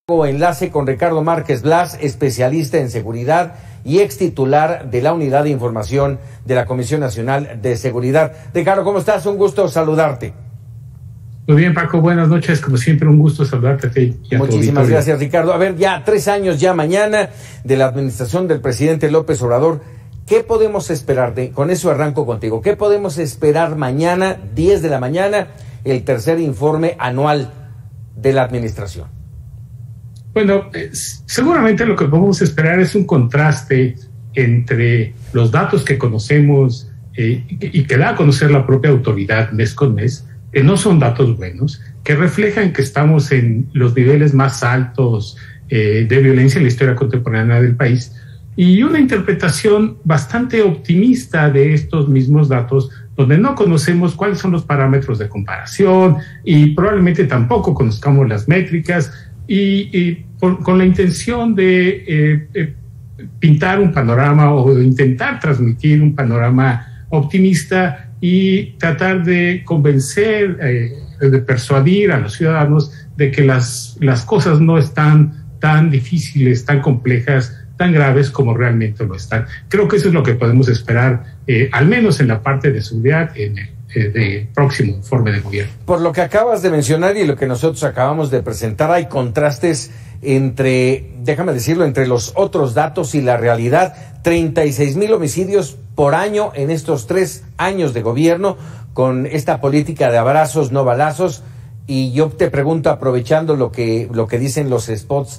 Enlace con Ricardo Márquez Blas, especialista en seguridad y ex titular de la Unidad de Información de la Comisión Nacional de Seguridad. Ricardo, ¿cómo estás? Un gusto saludarte. Muy bien, Paco, buenas noches. Como siempre, un gusto saludarte a ti y a tu Muchísimas gracias, Ricardo. A ver, ya 3 años ya mañana de la administración del presidente López Obrador. ¿Qué podemos esperar? Con eso arranco contigo. ¿Qué podemos esperar mañana, 10 de la mañana, el tercer informe anual de la administración? Bueno, seguramente lo que podemos esperar es un contraste entre los datos que conocemos y que da a conocer la propia autoridad mes con mes, que no son datos buenos, que reflejan que estamos en los niveles más altos de violencia en la historia contemporánea del país, y una interpretación bastante optimista de estos mismos datos, donde no conocemos cuáles son los parámetros de comparación y probablemente tampoco conozcamos las métricas, y con la intención de pintar un panorama o de intentar transmitir un panorama optimista y tratar de convencer, de persuadir a los ciudadanos de que las cosas no están tan difíciles, tan complejas, tan graves como realmente lo están. Creo que eso es lo que podemos esperar, al menos en la parte de seguridad, en el próximo informe de gobierno. Por lo que acabas de mencionar y lo que nosotros acabamos de presentar, hay contrastes entre, déjame decirlo, entre los otros datos y la realidad. 36,000 homicidios por año en estos 3 años de gobierno, con esta política de abrazos, no balazos. Y yo te pregunto, aprovechando lo que dicen los spots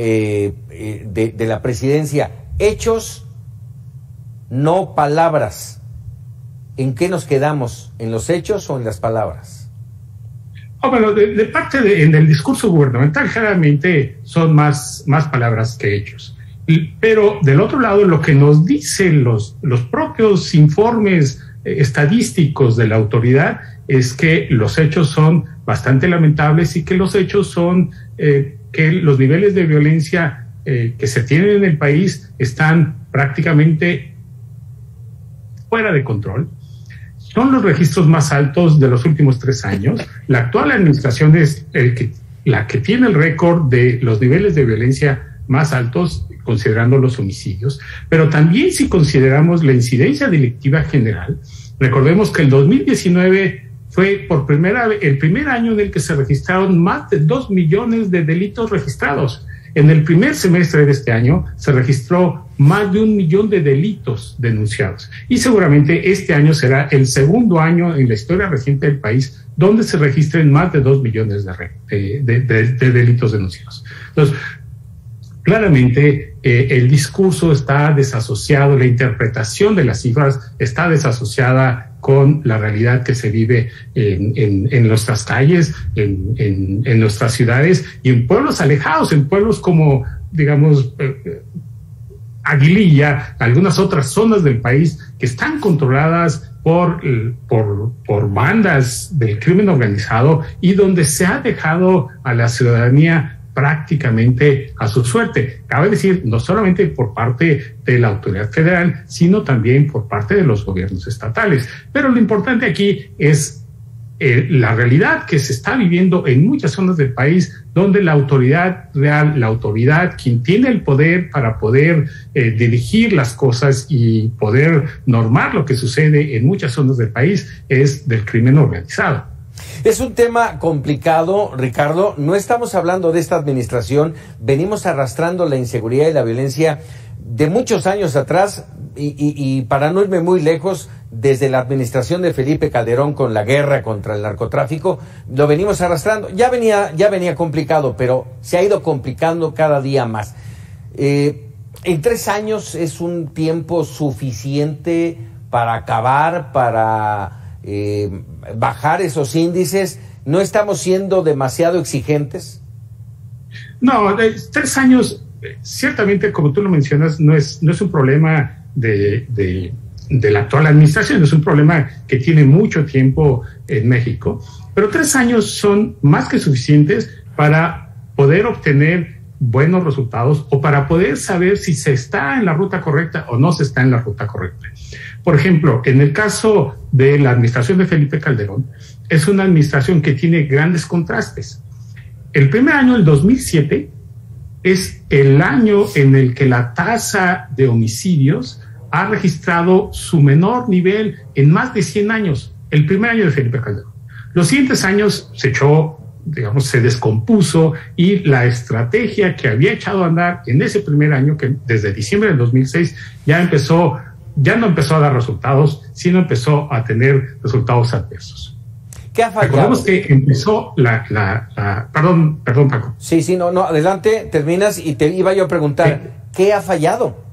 de la presidencia, hechos, no palabras. ¿En qué nos quedamos? ¿En los hechos o en las palabras? Bueno, de parte en el discurso gubernamental generalmente son más palabras que hechos. Pero del otro lado, lo que nos dicen los propios informes estadísticos de la autoridad es que los hechos son bastante lamentables y que los hechos son que los niveles de violencia que se tienen en el país están prácticamente fuera de control. Son los registros más altos de los últimos 3 años. La actual administración es la que tiene el récord de los niveles de violencia más altos, considerando los homicidios. Pero también, si consideramos la incidencia delictiva general, recordemos que el 2019 fue el primer año en el que se registraron más de 2 millones de delitos registrados. En el primer semestre de este año se registró más de 1 millón de delitos denunciados. Y seguramente este año será el segundo año en la historia reciente del país donde se registren más de 2 millones de delitos denunciados. Entonces, claramente el discurso está desasociado, la interpretación de las cifras está desasociada con la realidad que se vive en nuestras calles, en nuestras ciudades y en pueblos alejados, en pueblos como, digamos, Aguililla, algunas otras zonas del país que están controladas por bandas del crimen organizado y donde se ha dejado a la ciudadanía prácticamente a su suerte. Cabe decir, no solamente por parte de la autoridad federal, sino también por parte de los gobiernos estatales. Pero lo importante aquí es la realidad que se está viviendo en muchas zonas del país, donde la autoridad real, la autoridad, quien tiene el poder para poder dirigir las cosas y poder normar lo que sucede en muchas zonas del país, es del crimen organizado. Es un tema complicado, Ricardo. No estamos hablando de esta administración. Venimos arrastrando la inseguridad y la violencia de muchos años atrás y para no irme muy lejos, desde la administración de Felipe Calderón con la guerra contra el narcotráfico, lo venimos arrastrando. Ya venía complicado, pero se ha ido complicando cada día más. En 3 años es un tiempo suficiente para acabar, para bajar esos índices. ¿No estamos siendo demasiado exigentes? No, 3 años, ciertamente, como tú lo mencionas, no es un problema de la actual administración, es un problema que tiene mucho tiempo en México, pero 3 años son más que suficientes para poder obtener buenos resultados o para poder saber si se está en la ruta correcta o no se está en la ruta correcta. Por ejemplo, en el caso de la administración de Felipe Calderón, es una administración que tiene grandes contrastes. El primer año, el 2007, es el año en el que la tasa de homicidios ha registrado su menor nivel en más de 100 años, el primer año de Felipe Calderón. Los siguientes años se descompuso, y la estrategia que había echado a andar en ese primer año, que desde diciembre del 2006 ya no empezó a dar resultados, sino empezó a tener resultados adversos. ¿Qué ha fallado? Recordemos que empezó Perdón, Paco. Sí, no, adelante, terminas, y te iba yo a preguntar, ¿qué ha fallado?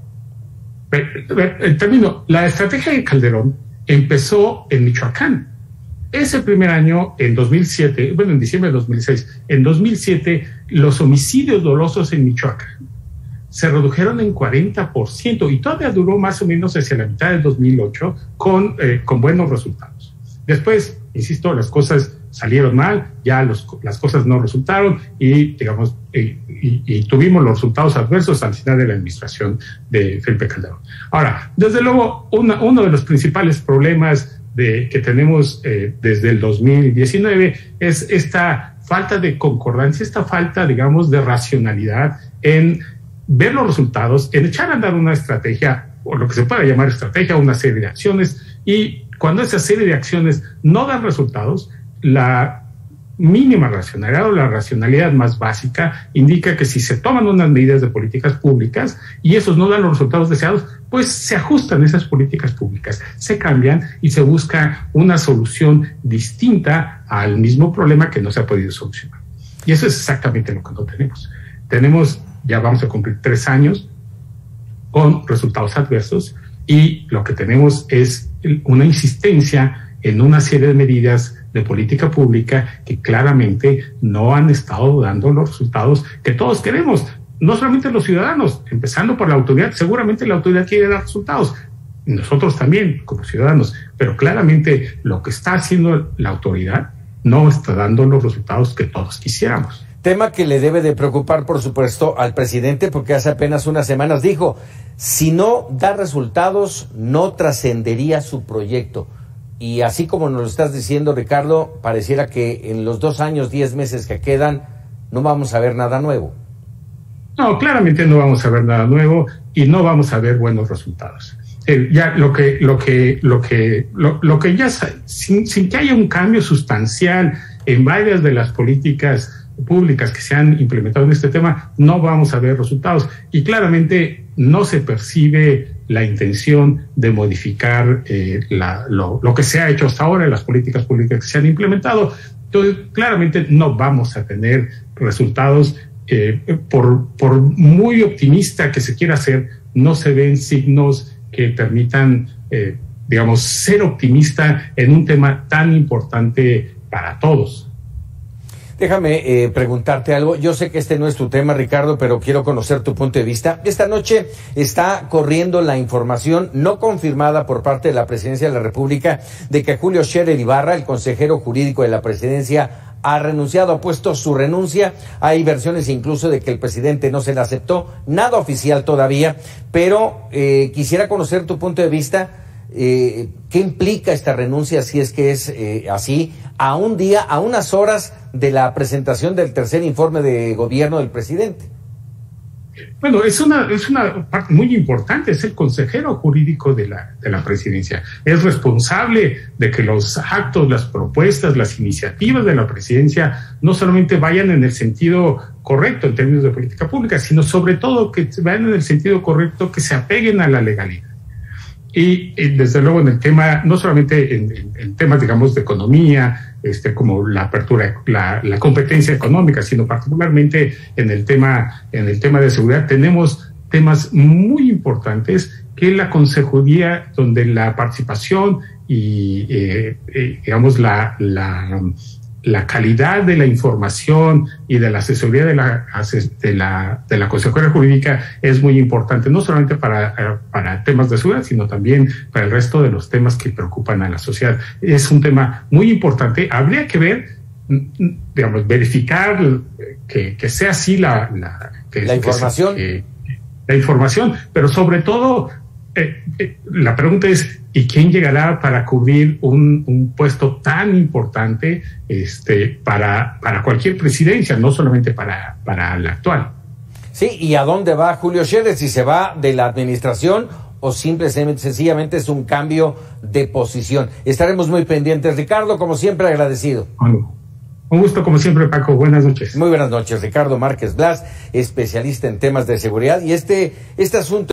Termino. La estrategia de Calderón empezó en Michoacán. Ese primer año, en 2007, en diciembre de 2006, en 2007, los homicidios dolosos en Michoacán se redujeron en 40%, y todavía duró más o menos hacia la mitad del 2008 con buenos resultados. Después, insisto, las cosas salieron mal, ya las cosas no resultaron, y tuvimos los resultados adversos al final de la administración de Felipe Calderón. Ahora, desde luego, uno de los principales problemas que tenemos desde el 2019 es esta falta de concordancia, esta falta, de racionalidad en ver los resultados, en echar a andar una estrategia, o lo que se pueda llamar estrategia, una serie de acciones, y cuando esa serie de acciones no dan resultados, la mínima racionalidad, o la racionalidad más básica, indica que si se toman unas medidas de políticas públicas y esos no dan los resultados deseados, pues se ajustan esas políticas públicas, se cambian y se busca una solución distinta al mismo problema que no se ha podido solucionar. Y eso es exactamente lo que no tenemos. Ya vamos a cumplir 3 años con resultados adversos, y lo que tenemos es una insistencia en una serie de medidas de política pública que claramente no han estado dando los resultados que todos queremos, no solamente los ciudadanos, empezando por la autoridad. Seguramente la autoridad quiere dar resultados, nosotros también como ciudadanos, pero claramente lo que está haciendo la autoridad no está dando los resultados que todos quisiéramos. Tema que le debe de preocupar, por supuesto, al presidente, porque hace apenas unas semanas dijo, si no da resultados, no trascendería su proyecto. Y así como nos lo estás diciendo, Ricardo, pareciera que en los 2 años, 10 meses que quedan, no vamos a ver nada nuevo. No, claramente no vamos a ver nada nuevo, y no vamos a ver buenos resultados. Ya lo que ya, sin que haya un cambio sustancial en varias de las políticas públicas que se han implementado en este tema, no vamos a ver resultados, y claramente no se percibe la intención de modificar lo que se ha hecho hasta ahora, las políticas públicas que se han implementado. Entonces, claramente no vamos a tener resultados. Por muy optimista que se quiera ser, no se ven signos que permitan, ser optimista en un tema tan importante para todos. Déjame preguntarte algo. Yo sé que este no es tu tema, Ricardo, pero quiero conocer tu punto de vista. Esta noche está corriendo la información no confirmada por parte de la Presidencia de la República de que Julio Scherer Ibarra, el consejero jurídico de la Presidencia, ha renunciado, ha puesto su renuncia. Hay versiones incluso de que el presidente no se la aceptó. Nada oficial todavía, pero quisiera conocer tu punto de vista. ¿Qué implica esta renuncia, si es que es así, a un día, a unas horas de la presentación del tercer informe de gobierno del presidente? Bueno, es una parte muy importante, es el consejero jurídico de la presidencia. Es responsable de que los actos, las propuestas, las iniciativas de la presidencia no solamente vayan en el sentido correcto en términos de política pública, sino sobre todo que vayan en el sentido correcto, que se apeguen a la legalidad. Y desde luego en el tema, no solamente en temas, de economía, como la apertura, la competencia económica, sino particularmente en el tema de seguridad, tenemos temas muy importantes que la consejería, donde la participación y la calidad de la información y de la asesoría de la consejería jurídica es muy importante, no solamente para temas de seguridad, sino también para el resto de los temas que preocupan a la sociedad. Es un tema muy importante. Habría que ver, verificar que sea así la información. La información, pero sobre todo la pregunta es, ¿y quién llegará para cubrir un puesto tan importante para cualquier presidencia, no solamente para la actual? Sí, ¿y a dónde va Julio Scherer? ¿Si se va de la administración o sencillamente es un cambio de posición? Estaremos muy pendientes. Ricardo, como siempre, agradecido. Bueno, un gusto como siempre, Paco. Buenas noches. Muy buenas noches. Ricardo Márquez Blas, especialista en temas de seguridad. Y este asunto